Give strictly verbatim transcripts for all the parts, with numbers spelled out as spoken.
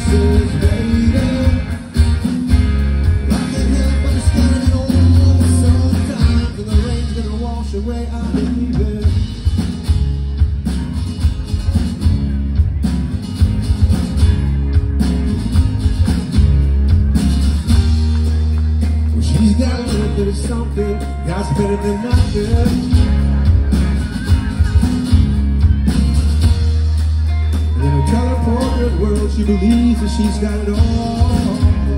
says, baby, I can't help but standing on sometimes, and the rain's gonna wash away, I believe it. Well, she's got a little bit of something, God's better than nothing. In a color-portrait world, she believes that she's got it all.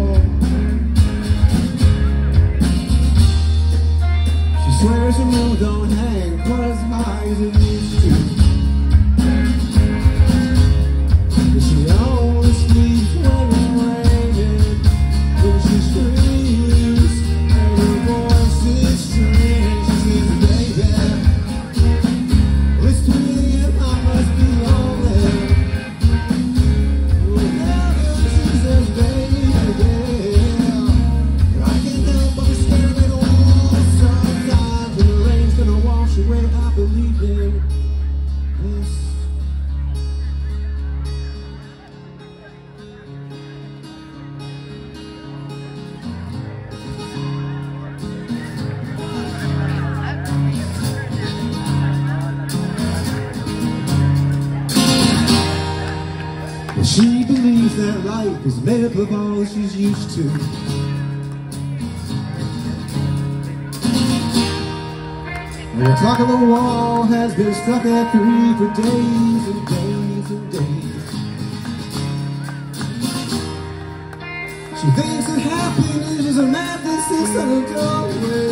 She swears the moon don't hang quite as high as it used to. But she only sleeps when it's raining, when she screams, and her voice is strange. She says, baby, it's three and I must be lonely. I believe in this. She believes that life is made up of all she's used to. And the clock on the wall has been stuck at three for days and days and days. She thinks that happiness is a man that sits on a doorway.